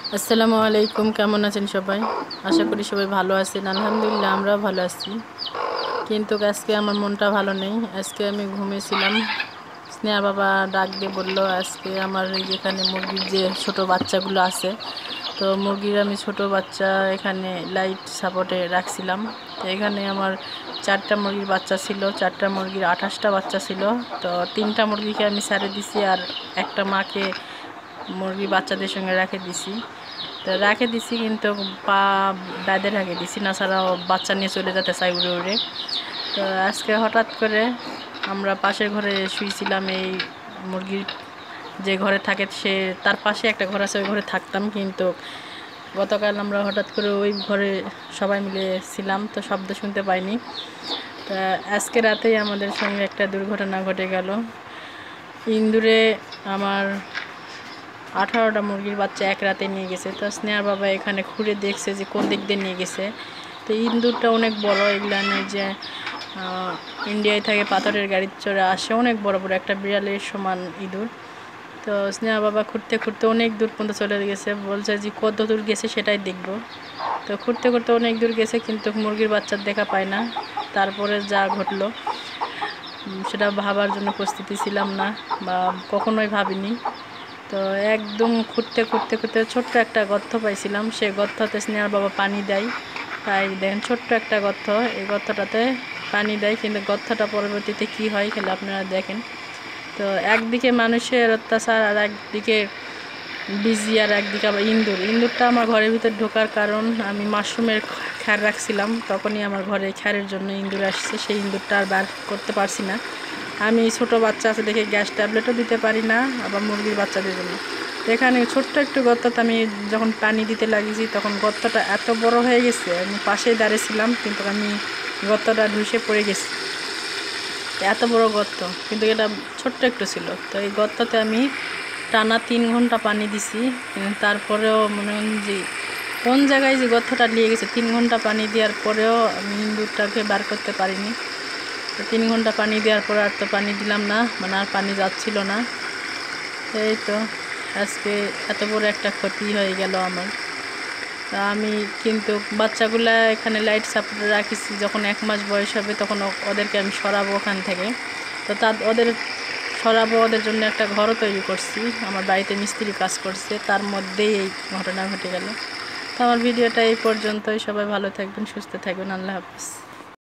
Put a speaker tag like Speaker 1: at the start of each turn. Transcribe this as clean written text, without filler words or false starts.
Speaker 1: আসসালামু আলাইকুম, কেমন আছেন সবাই? আশা করি সবাই ভালো আছেন। আলহামদুলিল্লাহ আমরাও ভালো আছি। কিন্তু আজকে আমার মনটা ভালো নেই। আজকে আমি ঘুমিয়েছিলাম, স্নেহা বাবা ডাক দিয়ে বললো আজকে আমার এই যেখানে মুরগির যে ছোট বাচ্চাগুলো আছে, তো মুরগির আমি ছোট বাচ্চা এখানে লাইট সাপোর্টে রাখছিলাম। তো এখানে আমার 4টা মুরগির বাচ্চা ছিল, 4টা মুরগির 28টা বাচ্চা ছিল। তো 3টা মুরগিকে আমি ছেড়ে দিছি আর একটা মাকে মুরগি বাচ্চাদের সঙ্গে রেখে দিছি। তো রেখে দিছি কিন্তু পা বেঁধে রেখে দিছি, না ছাড়াও বাচ্চা নিয়ে চলে যেতে চাই উড়ে উড়ে। তো আজকে হঠাৎ করে আমরা পাশের ঘরে শুয়েছিলাম, এই মুরগির যে ঘরে থাকে সে তার পাশে একটা ঘর আছে, ওই ঘরে থাকতাম। কিন্তু গতকাল আমরা হঠাৎ করে ওই ঘরে সবাই মিলে ছিলাম, তো শব্দ শুনতে পাইনি। তা আজকে রাতেই আমাদের সঙ্গে একটা দুর্ঘটনা ঘটে গেল। ইন্দুরে আমার 18টা মুরগির বাচ্চা এক রাতে নিয়ে গেছে। তো স্নেহার বাবা এখানে ঘুরে দেখছে যে কোন দিক দিয়ে নিয়ে গেছে। তো ইন্দুরটা অনেক বড়, এগুলানে যে ইন্ডিয়ায় থাকে পাথরের গাড়ির চড়ে আসে, অনেক বড় বড় একটা বিড়ালের সমান ইঁদুর। তো স্নেহা বাবা ঘুরতে ঘুরতে অনেক দূর পর্যন্ত চলে গেছে, বলছে যে কত দূর গেছে সেটাই দেখবো। তো ঘুরতে ঘুরতে অনেক দূর গেছে কিন্তু মুরগির বাচ্চার দেখা পায় না। তারপরে যা ঘটলো সেটা ভাবার জন্য প্রস্তুতি ছিলাম না, বা কখনোই ভাবিনি। তো একদম খুঁড়তে খুঁড়তে খুঁড়তে ছোট্ট একটা গর্ত পাইছিলাম, সে গর্ততে স্নেহার বাবা পানি দেয়। তাই দেখেন ছোট্ট একটা গর্ত, এই গর্তটাতে পানি দেয়, কিন্তু গর্তটা পরবর্তীতে কি হয় খেলে আপনারা দেখেন। তো একদিকে মানুষের অত্যাচার আর একদিকে বিজি, আর একদিকে আবার ইন্দুরটা আমার ঘরের ভিতর ঢোকার কারণ আমি মাশরুমের খ্যার রাখছিলাম, তখনই আমার ঘরে খ্যারের জন্য ইন্দুর আসছে। সেই ইন্দুরটা আর বার করতে পারছি না। আমি ছোট বাচ্চা আছে দেখে গ্যাস ট্যাবলেটও দিতে পারি না, আবার মুরগির বাচ্চাদের জন্য। এখানে ছোট্ট একটু গর্ততে আমি যখন পানি দিতে লাগিয়েছি তখন গর্তটা এত বড় হয়ে গেছে, আমি পাশেই দাঁড়িয়েছিলাম কিন্তু আমি গর্তটা ঢুসে পড়ে গেছি। এত বড় গর্ত, কিন্তু এটা ছোট্ট একটু ছিল। তো এই গর্ততে আমি টানা 3 ঘন্টা পানি দিছি, তারপরেও মনে হয় যে কোন জায়গায় যে গর্তটা নিয়ে গেছে, 3 ঘন্টা পানি দেওয়ার পরেও আমি ইঁদুরটাকে বার করতে পারিনি। তো 3 ঘন্টা পানি দেওয়ার পর আর তো পানি দিলাম না, মানে আর পানি যাচ্ছিল না। এই তো আজকে এত বড় একটা ক্ষতি হয়ে গেল আমার। তা আমি কিন্তু বাচ্চাগুলা এখানে লাইট সাপোর্টে রাখিছি, যখন 1 মাস বয়স হবে তখন ওদেরকে আমি সরাবো ওখান থেকে। তো ওদের সরাবো, ওদের জন্য একটা ঘরও তৈরি করছি, আমার বাড়িতে মিস্ত্রি কাজ করছে, তার মধ্যেই এই ঘটনা ঘটে গেল। তো আমার ভিডিওটা এই পর্যন্তই। সবাই ভালো থাকবেন, সুস্থ থাকবেন, আল্লাহ হাফিজ।